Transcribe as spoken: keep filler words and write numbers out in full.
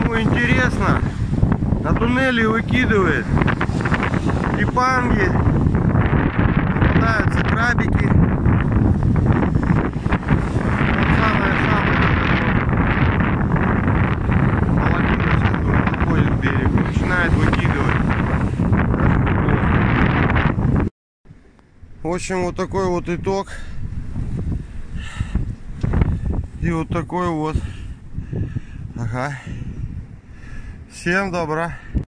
Кому интересно, на туннеле выкидывает трепанги, попадаются крабики. Половина сейчас подходит к берегу, начинает выкидывать. В общем, вот такой вот итог. И вот такой вот. Ага. Всем добра.